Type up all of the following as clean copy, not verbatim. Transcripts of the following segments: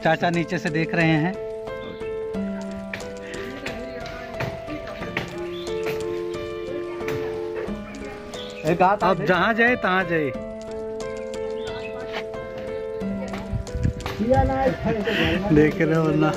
चाचा नीचे से देख रहे हैं। अब जहाँ जाए तहाँ जाए। देख रहे हो ना,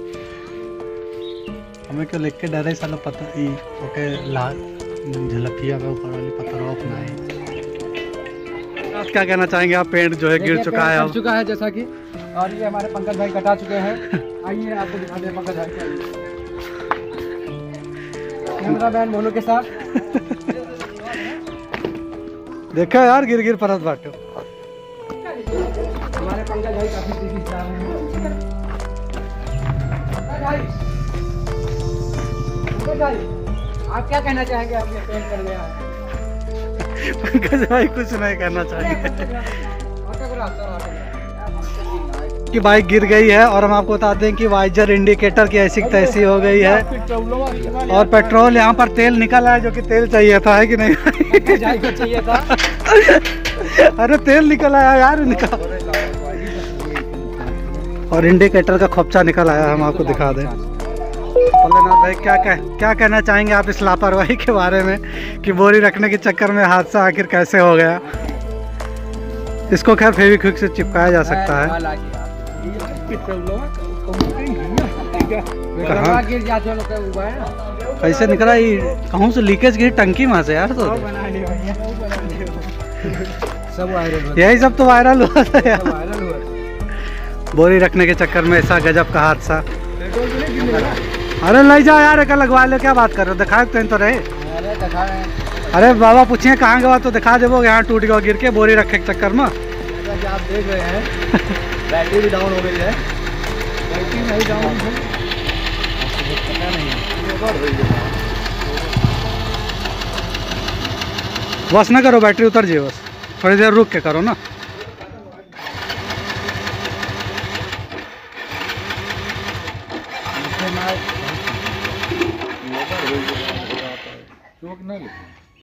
हमें क्यों लिख के डरे साला पता ही ओके लाल झलकिया का ऊपर वाली पत्थर ऑफ ना है। आप क्या कहना चाहेंगे? आप पेंट जो है गिर चुका है, चुका है जैसा कि, और ये हमारे पंकज भाई कटा चुके हैं। आइए आपको दिखा दे पंकज भाई को, कैमरा मैन मोनू के साथ। देखा यार गिर गिर परत बाटो। हमारे पंकज भाई काफी तेजी से जा रहे हैं। पंकज भाई आप क्या कहना चाहेंगे? आपने पेंट कर लिया है। पंकज भाई कुछ नहीं कहना चाहेंगे कि बाइक गिर गई है, और हम आपको बता दें कि वाइजर इंडिकेटर की ऐसी तैसी हो गई है, और पेट्रोल यहाँ पर तेल निकल आया जो कि तेल चाहिए था, है कि नहीं? चाहिए था। अरे तेल निकल आया यार इनका, और इंडिकेटर का खोपचा निकल आया। हम आपको दिखा दें। भोलेनाथ भाई क्या कहना चाहेंगे आप इस लापरवाही के बारे में कि बोरी रखने के चक्कर में हादसा आखिर कैसे हो गया? इसको खैर फेविक्विक से चिपकाया जा सकता है। कैसे निकला ये? कहूँ से लीकेज की टंकी में से यार। तो यही सब तो वायरल हुआ था यार, बोरी रखने के चक्कर में ऐसा गजब का हादसा। अरे ले जाओ यार, एक लगवा लो, क्या बात कर रहे हो? दिखाए तो रहे। अरे बाबा पूछिए कहाँ गया तो दिखा दे। वो यहाँ टूट गया गिर के बोरी रखे के चक्कर में। आप देख रहे हैं बैटरी भी डाउन हो गई है। बैटरी नहीं डाउन है, पता नहीं। बस ना करो, बैटरी उतर जाए, बस थोड़ी देर रुक के करो ना। रोक ना